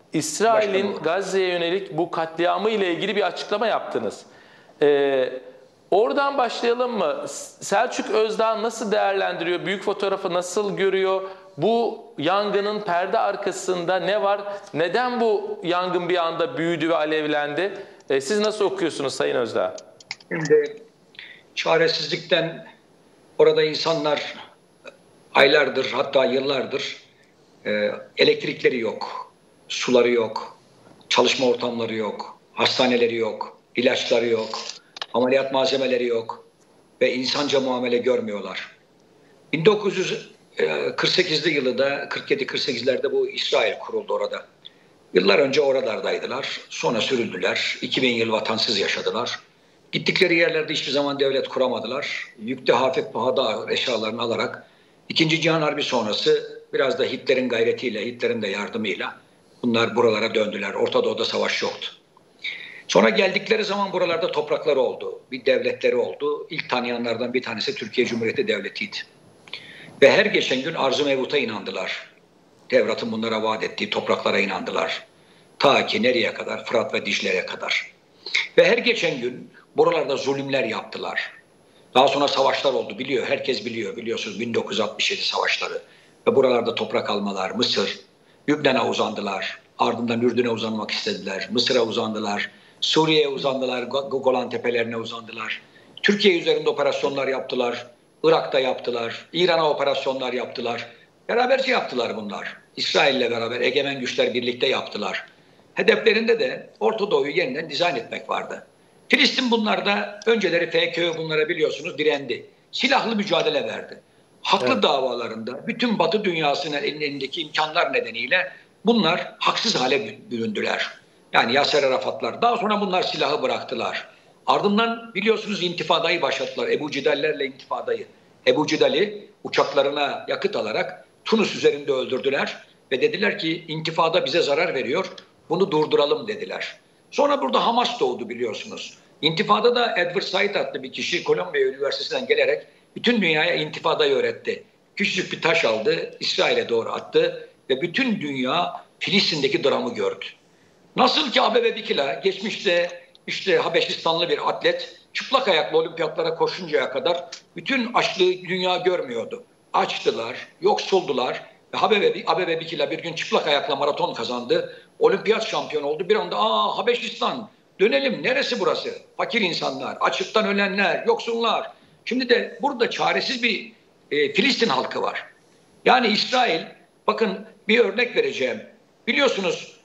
İsrail'in Gazze'ye yönelik bu katliamı ile ilgili bir açıklama yaptınız. Oradan başlayalım mı? Selçuk Özdağ nasıl değerlendiriyor? Büyük fotoğrafı nasıl görüyor? Bu yangının perde arkasında ne var? Neden bu yangın bir anda büyüdü ve alevlendi? Siz nasıl okuyorsunuz Sayın Özdağ? Şimdi çaresizlikten orada insanlar aylardır, hatta yıllardır elektrikleri yok, suları yok, çalışma ortamları yok, hastaneleri yok, ilaçları yok, ameliyat malzemeleri yok ve insanca muamele görmüyorlar. 1948'li yılında, 47-48'lerde bu İsrail kuruldu orada. Yıllar önce oralardaydılar, sonra sürüldüler, 2000 yıl vatansız yaşadılar. Gittikleri yerlerde hiçbir zaman devlet kuramadılar. Yükte hafif pahada eşyalarını alarak İkinci Cihan Harbi sonrası biraz da Hitler'in gayretiyle, Hitler'in de yardımıyla bunlar buralara döndüler. Orta Doğu'da savaş yoktu. Sonra geldikleri zaman buralarda toprakları oldu. Bir devletleri oldu. İlk tanıyanlardan bir tanesi Türkiye Cumhuriyeti Devleti'ydi. Ve her geçen gün arz-ı mevcuta inandılar. Tevrat'ın bunlara vaat ettiği topraklara inandılar. Ta ki nereye kadar? Fırat ve Dicle'ye kadar. Ve her geçen gün buralarda zulümler yaptılar. Daha sonra savaşlar oldu, biliyor. Herkes biliyor, biliyorsunuz 1967 savaşları. Ve buralarda toprak almalar, Mısır, Lübnan'a uzandılar. Ardından Ürdün'e uzanmak istediler. Mısır'a uzandılar. Suriye'ye uzandılar. Golan Tepelerine uzandılar. Türkiye üzerinde operasyonlar yaptılar. Irak'ta yaptılar. İran'a operasyonlar yaptılar. Beraberce yaptılar bunlar. İsrail'le beraber egemen güçler birlikte yaptılar. Hedeflerinde de Orta Doğu'yu yeniden dizayn etmek vardı. Filistin bunlarda önceleri FKÖ bunlara biliyorsunuz direndi. Silahlı mücadele verdi. Haklı davalarında bütün Batı dünyasının elindeki imkanlar nedeniyle bunlar haksız hale büründüler. Yani Yasser Arafatlar. Daha sonra bunlar silahı bıraktılar. Ardından biliyorsunuz intifadayı başlattılar. Ebu Cidallerle intifadayı. Ebu Cidal'i uçaklarına yakıt alarak Tunus üzerinde öldürdüler. Ve dediler ki intifada bize zarar veriyor. Bunu durduralım dediler. Sonra burada Hamas doğdu biliyorsunuz. İntifada da Edward Said adlı bir kişi Kolombiya Üniversitesi'nden gelerek bütün dünyaya intifadayı öğretti. Küçücük bir taş aldı, İsrail'e doğru attı ve bütün dünya Filistin'deki dramı gördü. Nasıl ki Abebe Bikila geçmişte işte Habeşistanlı bir atlet çıplak ayakla olimpiyatlara koşuncaya kadar bütün açlığı dünya görmüyordu. Açtılar, yoksuldular ve Abebe Bikila bir gün çıplak ayakla maraton kazandı. Olimpiyat şampiyonu oldu. Bir anda Habeşistan dönelim, neresi burası? Fakir insanlar, açlıktan ölenler, yoksullar. Şimdi de burada çaresiz bir Filistin halkı var. Yani İsrail, bakın bir örnek vereceğim. Biliyorsunuz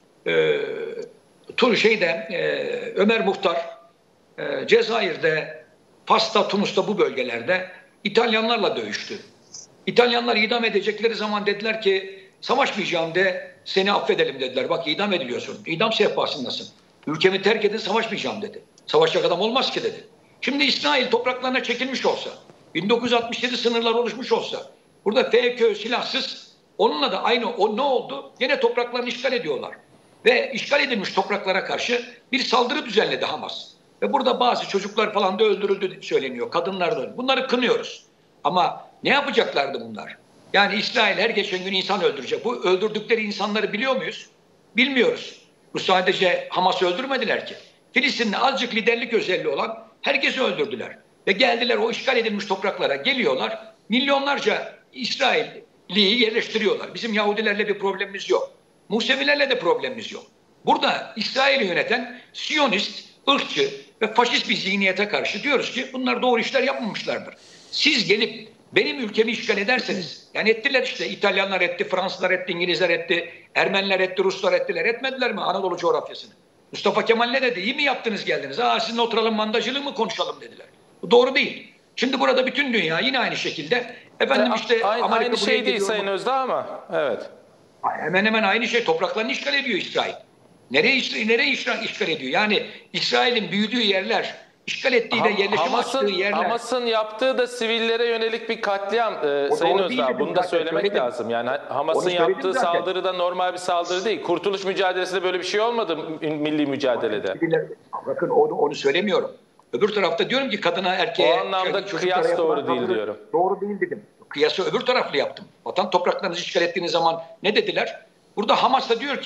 Ömer Muhtar Cezayir'de, Fas'ta, Tunus'ta bu bölgelerde İtalyanlarla dövüştü. İtalyanlar idam edecekleri zaman dediler ki savaşmayacağım de seni affedelim dediler. Bak idam ediliyorsun. İdam sehpasındasın. Ülkemi terk edin savaşmayacağım dedi. Savaşacak adam olmaz ki dedi. Şimdi İsrail topraklarına çekilmiş olsa, 1967 sınırlar oluşmuş olsa, burada FKÖ silahsız, onunla da aynı o ne oldu? Yine topraklarını işgal ediyorlar. Ve işgal edilmiş topraklara karşı bir saldırı düzenledi Hamas. Ve burada bazı çocuklar falan da öldürüldü söyleniyor. Kadınlar da. Bunları kınıyoruz. Ama ne yapacaklardı bunlar? Yani İsrail her geçen gün insan öldürecek. Bu öldürdükleri insanları biliyor muyuz? Bilmiyoruz. Bu sadece Hamas'ı öldürmediler ki. Filistin'de azıcık liderlik özelliği olan herkesi öldürdüler. Ve geldiler o işgal edilmiş topraklara geliyorlar. Milyonlarca İsrailliyi yerleştiriyorlar. Bizim Yahudilerle bir problemimiz yok. Musevilerle de problemimiz yok. Burada İsrail'i yöneten Siyonist, ırkçı ve faşist bir zihniyete karşı diyoruz ki bunlar doğru işler yapmamışlardır. Siz gelip benim ülkemi işgal ederseniz, yani ettiler işte, İtalyanlar etti, Fransızlar etti, İngilizler etti, Ermeniler etti, Ruslar ettiler, etmediler mi Anadolu coğrafyasını? Mustafa Kemal ne dedi? İyi mi yaptınız geldiniz? Sizinle oturalım mandacılığı mı konuşalım dediler. Bu doğru değil. Şimdi burada bütün dünya yine aynı şekilde efendim işte aynı şey değil Sayın Özdağ ama evet. Hemen hemen aynı şey. Topraklarını işgal ediyor İsrail. Nereye işgal ediyor? Yani İsrail'in büyüdüğü yerler, işgal ettiği de yerleşim açtığı yerler. Hamas'ın yaptığı da sivillere yönelik bir katliam Sayın Özdağ. Bunu da söylemek lazım. Yani Hamas'ın yaptığı saldırı da normal bir saldırı değil. Kurtuluş mücadelesinde böyle bir şey olmadı milli mücadelede. Bakın onu söylemiyorum. Öbür tarafta diyorum ki kadına erkeğe... O anlamda kıyas doğru değil diyorum. Doğru değil dedim. Kıyası öbür taraflı yaptım. Vatan topraklarınızı işgal ettiğiniz zaman ne dediler? Burada Hamas da diyor ki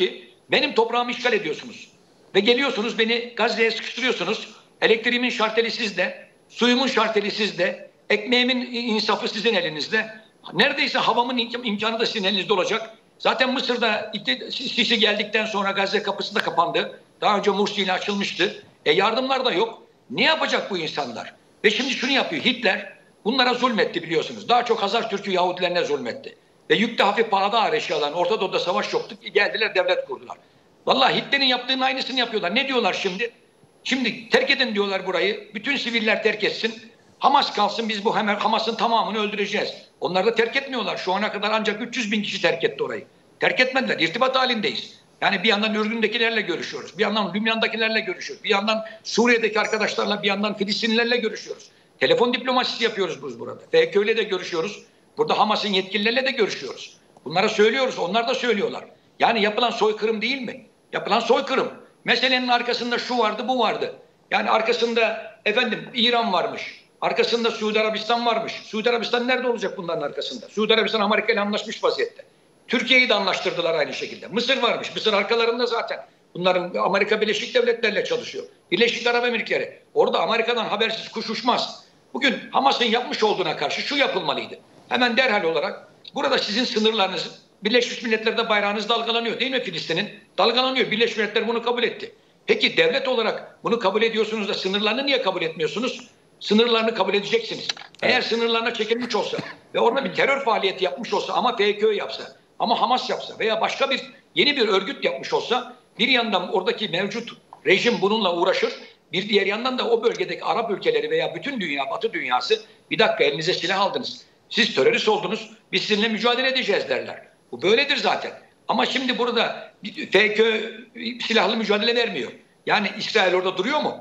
Benim toprağımı işgal ediyorsunuz. Ve geliyorsunuz beni Gazze'ye sıkıştırıyorsunuz. Elektriğimin şarteli sizde, suyumun şarteli sizde, ekmeğimin insafı sizin elinizde. Neredeyse havamın imkanı da sizin elinizde olacak. Zaten Mısır'da Sisi geldikten sonra Gazze kapısı da kapandı. Daha önce Mursi ile açılmıştı. Yardımlar da yok. Ne yapacak bu insanlar? Ve şimdi şunu yapıyor. Hitler bunlara zulmetti biliyorsunuz. Daha çok Hazar Türk'ü Yahudilerine zulmetti. Ve yükte hafif pahada ağır eşyalar. Orta Doğu'da savaş yoktu. Geldiler devlet kurdular. Vallahi Hitler'in yaptığının aynısını yapıyorlar. Ne diyorlar şimdi? Şimdi terk edin diyorlar burayı. Bütün siviller terk etsin. Hamas kalsın, biz bu Hamas'ın tamamını öldüreceğiz. Onlar da terk etmiyorlar. Şu ana kadar ancak 300 bin kişi terk etti orayı. Terk etmediler. İrtibat halindeyiz. Yani bir yandan Ürdün'dekilerle görüşüyoruz. Bir yandan Lübnan'dakilerle görüşüyoruz. Bir yandan Suriye'deki arkadaşlarla, bir yandan Filistinlilerle görüşüyoruz. Telefon diplomasisi yapıyoruz biz burada. FK'yle de görüşüyoruz. Burada Hamas'ın yetkilileriyle de görüşüyoruz. Bunlara söylüyoruz. Onlar da söylüyorlar. Yani yapılan soykırım değil mi? Yapılan soykırım. Meselenin arkasında şu vardı, bu vardı. Yani arkasında İran varmış. Arkasında Suudi Arabistan varmış. Suudi Arabistan nerede olacak bunların arkasında? Suudi Arabistan Amerika ile anlaşmış vaziyette. Türkiye'yi de anlaştırdılar aynı şekilde. Mısır varmış. Mısır arkalarında zaten. Bunların Amerika Birleşik Devletleri'yle çalışıyor. Birleşik Arap Emirlikleri. Orada Amerika'dan habersiz kuş uçmaz. Bugün Hamas'ın yapmış olduğuna karşı şu yapılmalıydı. Hemen derhal olarak burada sizin sınırlarınız, Birleşmiş Milletler'de bayrağınız dalgalanıyor değil mi Filistin'in? Dalgalanıyor. Birleşmiş Milletler bunu kabul etti. Peki devlet olarak bunu kabul ediyorsunuz da sınırlarını niye kabul etmiyorsunuz? Sınırlarını kabul edeceksiniz. Eğer sınırlarına çekilmiş olsa ve orada bir terör faaliyeti yapmış olsa ama PKK yapsa ama Hamas yapsa veya başka yeni bir örgüt yapmış olsa bir yandan oradaki mevcut rejim bununla uğraşır. Bir diğer yandan da o bölgedeki Arap ülkeleri veya bütün dünya, Batı dünyası bir dakika elinize silah aldınız. Siz terörist oldunuz, biz sizinle mücadele edeceğiz derler. Bu böyledir zaten. Ama şimdi burada FK silahlı mücadele vermiyor. Yani İsrail orada duruyor mu?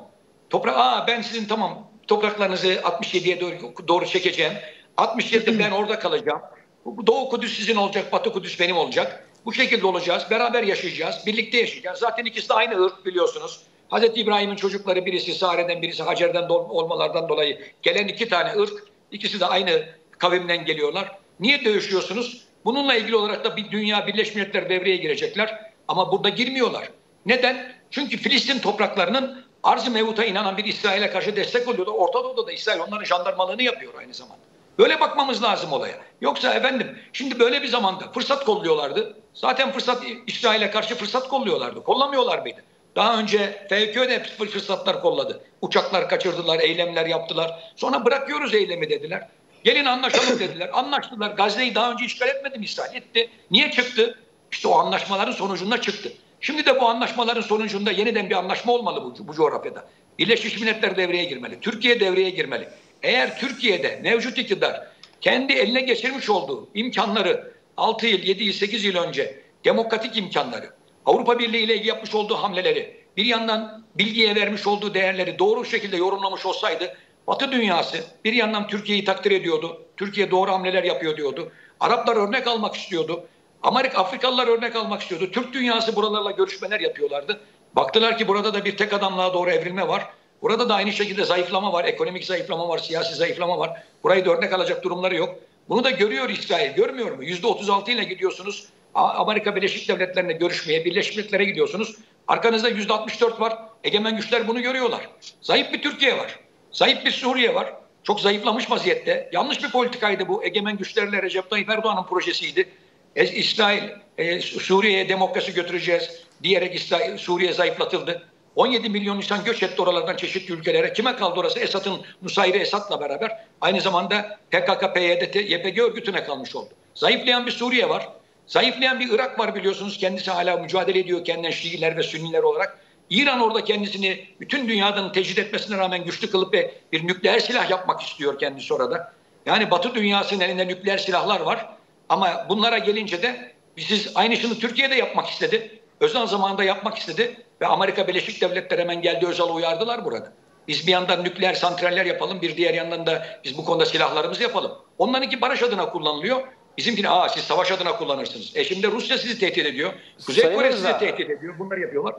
Ben sizin tamam topraklarınızı 67'ye doğru çekeceğim. 67'de ben orada kalacağım. Doğu Kudüs sizin olacak, Batı Kudüs benim olacak. Bu şekilde olacağız, beraber yaşayacağız, birlikte yaşayacağız. Zaten ikisi de aynı ırk biliyorsunuz. Hazreti İbrahim'in çocukları birisi Sare'den birisi Hacer'den olmalardan dolayı gelen iki tane ırk. İkisi de aynı kavimden geliyorlar. Niye dövüşüyorsunuz? Bununla ilgili olarak da bir dünya Birleşmiş Milletler devreye girecekler. Ama burada girmiyorlar. Neden? Çünkü Filistin topraklarının arz-ı mevuta inanan bir İsrail'e karşı destek oluyorlar. Orta Doğu'da da İsrail onların jandarmalığını yapıyor aynı zamanda. Böyle bakmamız lazım olaya. Yoksa şimdi böyle bir zamanda fırsat kolluyorlardı. Zaten İsrail'e karşı fırsat kolluyorlardı. Kollamıyorlar mıydı? Daha önce FKÖ de fırsatlar kolladı. Uçaklar kaçırdılar, eylemler yaptılar. Sonra bırakıyoruz eylemi dediler. Gelin anlaşalım dediler. Anlaştılar. Gazze'yi daha önce işgal etmedi mi İsrail? Etti. Niye çıktı? İşte o anlaşmaların sonucunda çıktı. Şimdi de bu anlaşmaların sonucunda yeniden bir anlaşma olmalı bu coğrafyada. Birleşmiş Milletler devreye girmeli. Türkiye devreye girmeli. Eğer Türkiye'de mevcut iktidar kendi eline geçirmiş olduğu imkanları 6 yıl, 7 yıl, 8 yıl önce demokratik imkanları, Avrupa Birliği ile ilgili yapmış olduğu hamleleri, bir yandan bilgiye vermiş olduğu değerleri doğru şekilde yorumlamış olsaydı Batı dünyası bir yandan Türkiye'yi takdir ediyordu. Türkiye doğru hamleler yapıyor diyordu. Araplar örnek almak istiyordu. Afrikalılar örnek almak istiyordu. Türk dünyası buralarla görüşmeler yapıyorlardı. Baktılar ki burada da bir tek adamlığa doğru evrilme var. Burada da aynı şekilde zayıflama var. Ekonomik zayıflama var, siyasi zayıflama var. Burayı da örnek alacak durumları yok. Bunu da görüyor İsrail. Görmüyor mu? %36 ile gidiyorsunuz. Amerika Birleşik Devletleri'ne görüşmeye, Birleşmiş Milletler'e gidiyorsunuz. Arkanızda %64 var. Egemen güçler bunu görüyorlar. Zayıf bir Türkiye var. Zayıf bir Suriye var. Çok zayıflamış vaziyette. Yanlış bir politikaydı bu. Egemen güçlerle Recep Tayyip Erdoğan'ın projesiydi. İsrail Suriye'ye demokrasi götüreceğiz diyerek Suriye zayıflatıldı. 17 milyon insan göç etti oralardan çeşitli ülkelere. Kime kaldı orası? Nusayri Esad'la beraber aynı zamanda PKK, PYD, YPG örgütüne kalmış oldu. Zayıflayan bir Suriye var. Zayıflayan bir Irak var biliyorsunuz. Kendisi hala mücadele ediyor kendinden Şiiler ve Sünniler olarak. İran orada kendisini bütün dünyadan tecrit etmesine rağmen güçlü kılıp bir nükleer silah yapmak istiyor kendisi orada. Yani Batı dünyasının elinde nükleer silahlar var. Ama bunlara gelince de siz aynısını Türkiye'de yapmak istedi. Özal zamanında yapmak istedi ve Amerika Birleşik Devletleri hemen geldi Özal'ı uyardılar burada. Biz bir yandan nükleer santraller yapalım, bir diğer yandan da biz bu konuda silahlarımızı yapalım. Onlarınki barış adına kullanılıyor. Bizimkini siz savaş adına kullanırsınız. Şimdi Rusya sizi tehdit ediyor. Kuzey Kore sizi tehdit ediyor. Bunları yapıyorlar.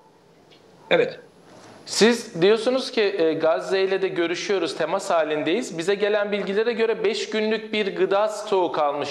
Evet. Siz diyorsunuz ki Gazze ile de görüşüyoruz, temas halindeyiz. Bize gelen bilgilere göre 5 günlük bir gıda stoğu kalmış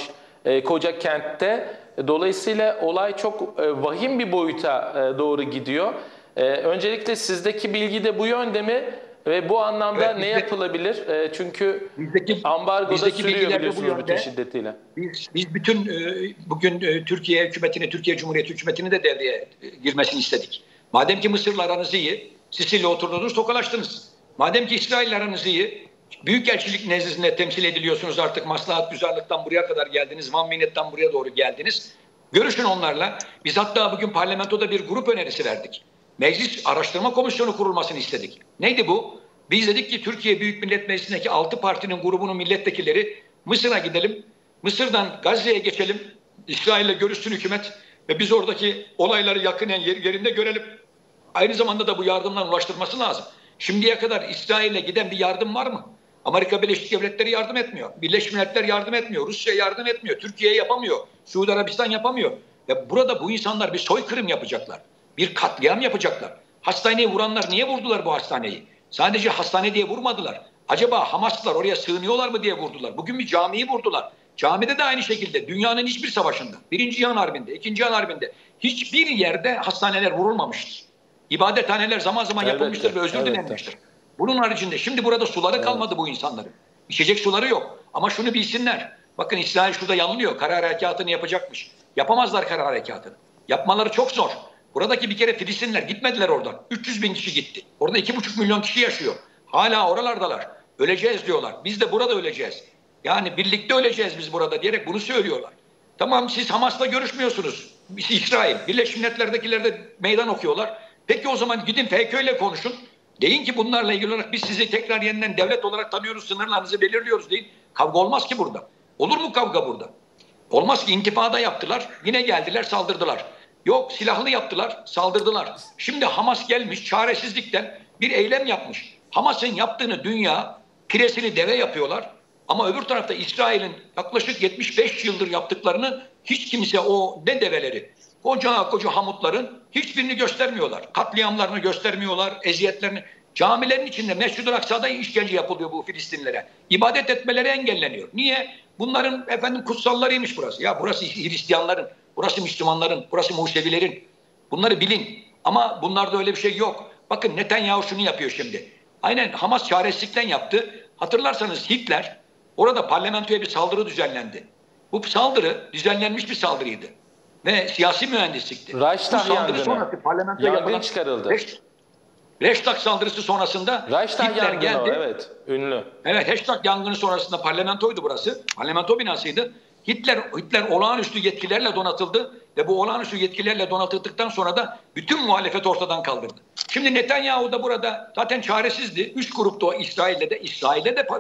koca kentte. Dolayısıyla olay çok vahim bir boyuta doğru gidiyor. Öncelikle sizdeki bilgi de bu yönde mi? Ve bu anlamda Evet, ne yapılabilir? Çünkü ambargo da bizdeki sürüyor bilgiler de bu biliyorsunuz bütün yönde. şiddetiyle. Biz bütün bugün Türkiye hükümetini, Türkiye Cumhuriyeti hükümetini de devreye girmesini istedik. Madem ki Mısır'la aranız iyi, Sisi'yle oturdunuz, tokalaştınız. Madem ki İsrail'le aranız iyi, Büyükelçilik nezdinde temsil ediliyorsunuz artık, maslahat güzarlıktan buraya kadar geldiniz, One Minute'dan buraya doğru geldiniz. Görüşün onlarla. Biz hatta bugün parlamentoda bir grup önerisi verdik. Meclis Araştırma Komisyonu kurulmasını istedik. Neydi bu? Biz dedik ki Türkiye Büyük Millet Meclisi'ndeki 6 partinin grubunun milletvekilleri Mısır'a gidelim. Mısır'dan Gazze'ye geçelim. İsrail'le görüşsün hükümet ve biz oradaki olayları yakinen yerinde görelim. Aynı zamanda da bu yardımdan ulaştırması lazım. Şimdiye kadar İsrail'e giden bir yardım var mı? Amerika Birleşik Devletleri yardım etmiyor. Birleşmiş Milletler yardım etmiyor. Rusya yardım etmiyor. Türkiye yapamıyor. Suudi Arabistan yapamıyor. Ve burada bu insanlar bir soykırım yapacaklar. Bir katliam yapacaklar. Hastaneyi vuranlar niye vurdular bu hastaneyi? Sadece hastane diye vurmadılar. Acaba Hamaslılar oraya sığınıyorlar mı diye vurdular. Bugün bir camiyi vurdular. Camide de aynı şekilde dünyanın hiçbir savaşında, Birinci Cihan Harbi'nde, İkinci Cihan Harbi'nde hiçbir yerde hastaneler vurulmamıştır. İbadethaneler zaman zaman yapılmıştır ve özür dilenmiştir. Bunun haricinde şimdi burada suları kalmadı bu insanların. İçecek suları yok. Ama şunu bilsinler. Bakın İsrail şurada yanılıyor. Kara harekatını yapacakmış. Yapamazlar kara harekatını. Yapmaları çok zor. Buradaki bir kere Filistinler gitmediler oradan. 300 bin kişi gitti. Orada 2,5 milyon kişi yaşıyor. Hala oralardalar. Öleceğiz diyorlar. Biz de burada öleceğiz. Yani birlikte öleceğiz biz burada diyerek bunu söylüyorlar. Tamam, siz Hamas'la görüşmüyorsunuz. İsrail, Birleşmiş Milletler'dekiler de meydan okuyorlar. Peki o zaman gidin FK ile konuşun. Deyin ki bunlarla ilgili olarak biz sizi tekrar yeniden devlet olarak tanıyoruz, sınırlarınızı belirliyoruz deyin. Kavga olmaz ki burada. Olur mu kavga burada? Olmaz ki. intifada yaptılar, yine geldiler saldırdılar. Yok, silahlı yaptılar, saldırdılar. Şimdi Hamas gelmiş çaresizlikten bir eylem yapmış. Hamas'ın yaptığını dünya, piresini deve yapıyorlar. Ama öbür tarafta İsrail'in yaklaşık 75 yıldır yaptıklarını hiç kimse, o ne develeri, koca koca hamutların hiçbirini göstermiyorlar. Katliamlarını göstermiyorlar, eziyetlerini. Camilerin içinde Mescid-i Aksa'da işkence yapılıyor bu Filistinlilere. İbadet etmeleri engelleniyor. Niye? Bunların kutsallarıymış burası. Ya burası Hristiyanların, burası Müslümanların, burası Musevilerin. Bunları bilin. Ama bunlarda öyle bir şey yok. Bakın Netanyahu şunu yapıyor şimdi. Aynen Hamas çaresizlikten yaptı. Hatırlarsanız Hitler orada parlamentoya bir saldırı düzenlendi. Bu saldırı düzenlenmiş bir saldırıydı. Ve siyasi mühendislikti. Reichstag yangını. Yangın çıkarıldı. Reichstag saldırısı sonrasında Reichstag yangını geldi. Evet, ünlü. Evet, Reichstag yangını sonrasında parlamentoydu burası. Parlamento binasıydı. Hitler olağanüstü yetkilerle donatıldı ve bu olağanüstü yetkilerle donatıldıktan sonra da bütün muhalefet ortadan kaldırdı. Şimdi Netanyahu da burada zaten çaresizdi. Üç grupta o İsrail'de de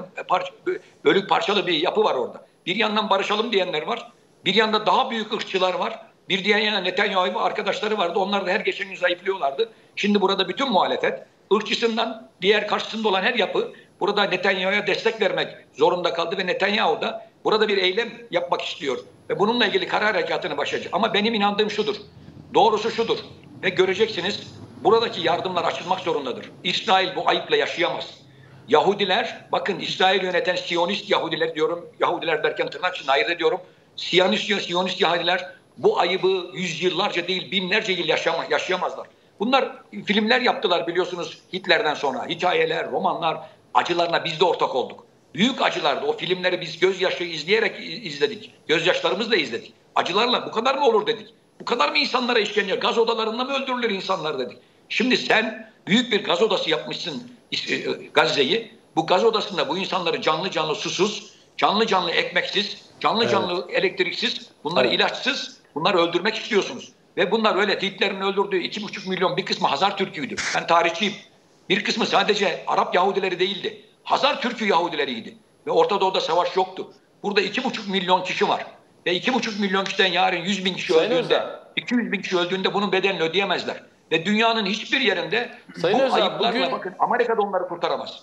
bölük parçalı bir yapı var orada. Bir yandan barışalım diyenler var. Bir yanda daha büyük ırkçılar var. Bir diğer yana Netanyahu ve arkadaşları vardı. Onlar da her geçen gün zayıflıyorlardı. Şimdi burada bütün muhalefet, ırkçısından diğer karşısında olan her yapı burada Netanyahu'ya destek vermek zorunda kaldı ve Netanyahu da burada bir eylem yapmak istiyor. Ve bununla ilgili kara harekatını başlayacak. Ama benim inandığım şudur. Doğrusu şudur. Ve göreceksiniz, buradaki yardımlar açılmak zorundadır. İsrail bu ayıpla yaşayamaz. Yahudiler, bakın İsrail yöneten Siyonist Yahudiler diyorum. Yahudiler derken tırnak içinde ayırt ediyorum. Siyonist Yahudiler bu ayıbı yüzyıllarca değil binlerce yıl yaşayamazlar. Bunlar filmler yaptılar biliyorsunuz Hitler'den sonra. Hikayeler, romanlar, acılarına biz de ortak olduk. Büyük acılardı. O filmleri biz gözyaşı izleyerek izledik. Gözyaşlarımızla izledik. Acılarla bu kadar mı olur dedik. Bu kadar mı insanlara işkence? Gaz odalarında mı öldürülür insanlar dedik. Şimdi sen büyük bir gaz odası yapmışsın Gazze'yi. Bu gaz odasında bu insanları canlı canlı susuz, canlı canlı ekmeksiz, canlı canlı elektriksiz, bunları ilaçsız, bunları öldürmek istiyorsunuz. Ve bunlar öyle Hitler'in öldürdüğü 2,5 milyon bir kısmı Hazar Türk'üydü. Ben tarihçiyim. Bir kısmı sadece Arap Yahudileri değildi. Hazar Türk'ü Yahudileriydi. Ve Orta Doğu'da savaş yoktu. Burada 2,5 milyon kişi var. Ve 2,5 milyon kişiden yarın 100 bin kişi öldüğünde, 200 bin kişi öldüğünde bunun bedelini ödeyemezler. Ve dünyanın hiçbir yerinde Sayın bu Özdağ, ayıplarla bakın Amerika'da onları kurtaramaz.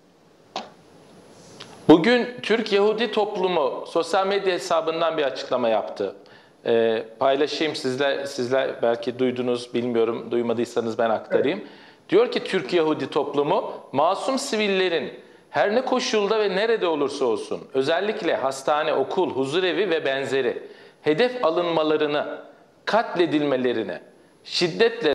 Bugün Türk Yahudi toplumu sosyal medya hesabından bir açıklama yaptı. Paylaşayım sizler belki duydunuz, bilmiyorum, duymadıysanız ben aktarayım. Evet. Diyor ki Türk Yahudi toplumu masum sivillerin her ne koşulda ve nerede olursa olsun, özellikle hastane, okul, huzurevi ve benzeri hedef alınmalarını, katledilmelerini şiddetle